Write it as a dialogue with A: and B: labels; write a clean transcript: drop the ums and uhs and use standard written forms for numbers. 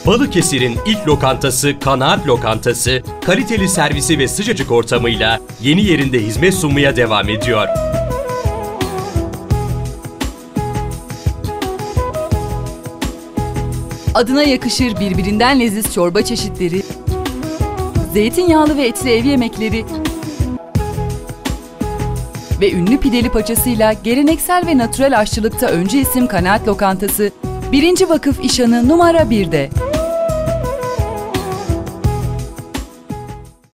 A: Balıkesir'in ilk lokantası Kanaat Lokantası, kaliteli servisi ve sıcacık ortamıyla yeni yerinde hizmet sunmaya devam ediyor.
B: Adına yakışır birbirinden leziz çorba çeşitleri, zeytinyağlı ve etli ev yemekleri ve ünlü pideli paçasıyla geleneksel ve natürel aşçılıkta öncü isim Kanaat Lokantası, 1. Vakıf İşhanı numara 1'de.